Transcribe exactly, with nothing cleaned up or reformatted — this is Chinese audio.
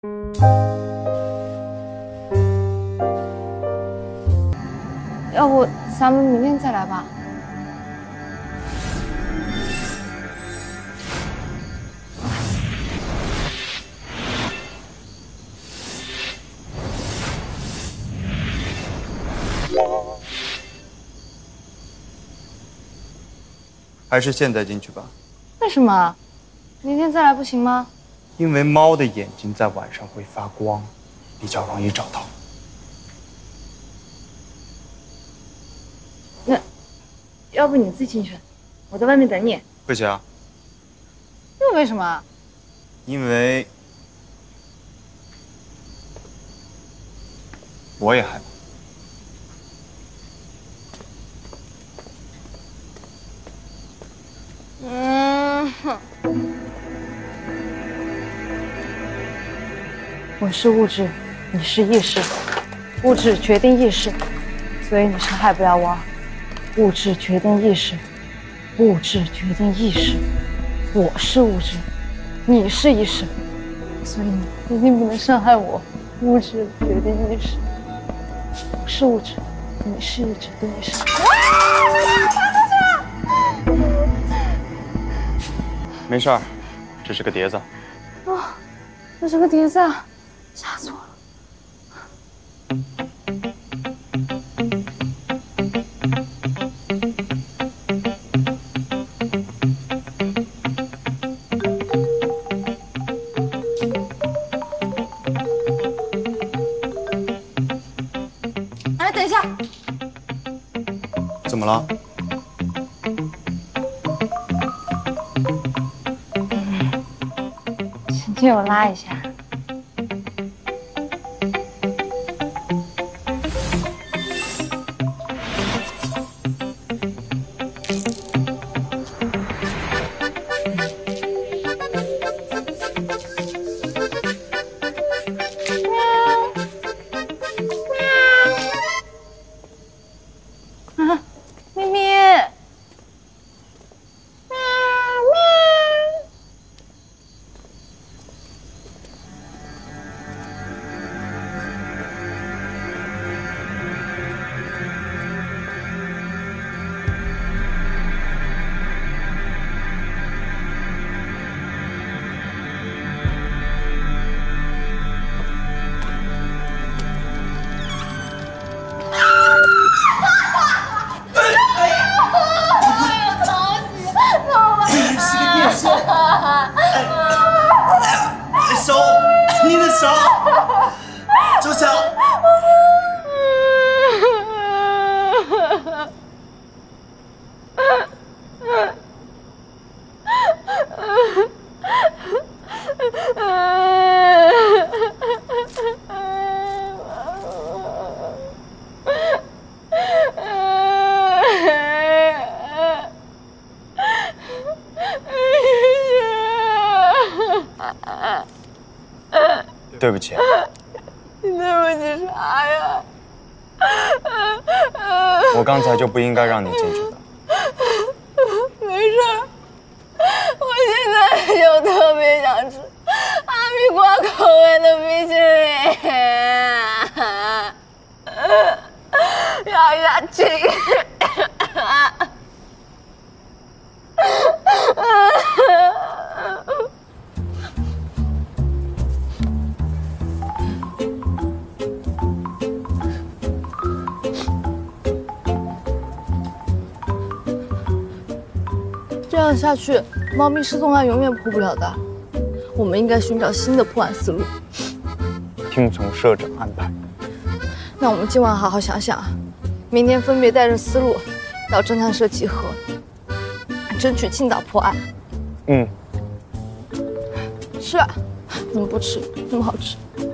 要不咱们明天再来吧？ 还是现在进去吧。 为什么？明天再来不行吗？ 因为猫的眼睛在晚上会发光，比较容易找到。 那，要不你自己进去，我在外面等你。 不行， 又为什么？ 因为我也害怕。 嗯，我是物质，你是意识，物质决定意识，所以你伤害不了我。物质决定意识，物质决定意识，我是物质，你是意识，所以你一定不能伤害我。物质决定意识，我是物质，你是意识的意识。 没事儿，这是个碟子。 哦，这是个碟子啊，吓死我了！哎，等一下， 怎么了？ 借我拉一下。啊，咪咪。 手，你的手，周强。 对不起。 你对不起啥呀？ 我刚才就不应该让你进去的。 没事，我现在就特别想吃哈密瓜口味的冰淇淋，咬下去。这样下去，猫咪失踪案永远破不了的。我们应该寻找新的破案思路。 听从社长安排。 那我们今晚好好想想，明天分别带着思路到侦探社集合，争取尽早破案。 嗯。 吃啊！怎么不吃？那么好吃。